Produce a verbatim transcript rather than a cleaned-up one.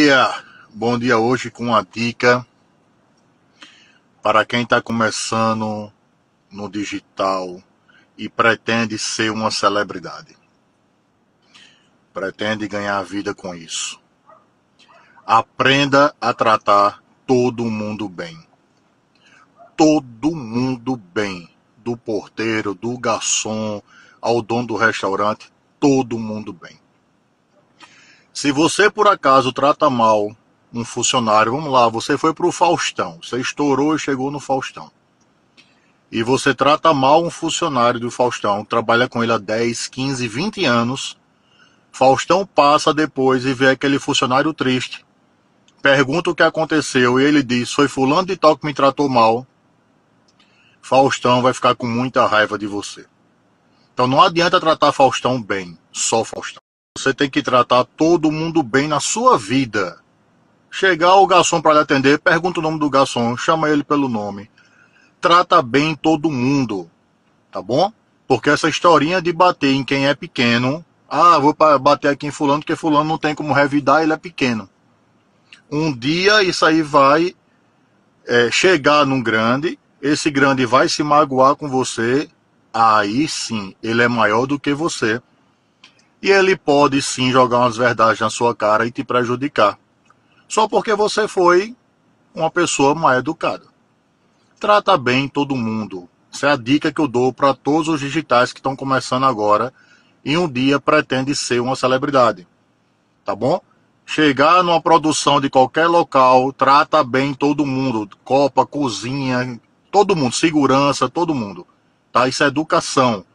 dia! Bom dia hoje com uma dica para quem está começando no digital e pretende ser uma celebridade. Pretende ganhar a vida com isso. Aprenda a tratar todo mundo bem. Todo mundo bem. Do porteiro, do garçom, ao dono do restaurante, todo mundo bem. Se você por acaso trata mal um funcionário, vamos lá, você foi para o Faustão, você estourou e chegou no Faustão. E você trata mal um funcionário do Faustão, trabalha com ele há dez, quinze, vinte anos, Faustão passa depois e vê aquele funcionário triste, pergunta o que aconteceu e ele diz, foi fulano de tal que me tratou mal, Faustão vai ficar com muita raiva de você. Então não adianta tratar Faustão bem, só Faustão. Você tem que tratar todo mundo bem na sua vida. Chegar o garçom para lhe atender, pergunta o nome do garçom, chama ele pelo nome. Trata bem todo mundo, tá bom? Porque essa historinha de bater em quem é pequeno, ah, vou bater aqui em fulano porque fulano não tem como revidar, ele é pequeno. Um dia isso aí vai é, chegar num grande, esse grande vai se magoar com você, aí sim, ele é maior do que você. E ele pode sim jogar umas verdades na sua cara e te prejudicar. Só porque você foi uma pessoa mal educada. Trata bem todo mundo. Essa é a dica que eu dou para todos os digitais que estão começando agora e um dia pretende ser uma celebridade. Tá bom? Chegar numa produção de qualquer local, trata bem todo mundo. Copa, cozinha, todo mundo. Segurança, todo mundo. Tá? Isso é educação.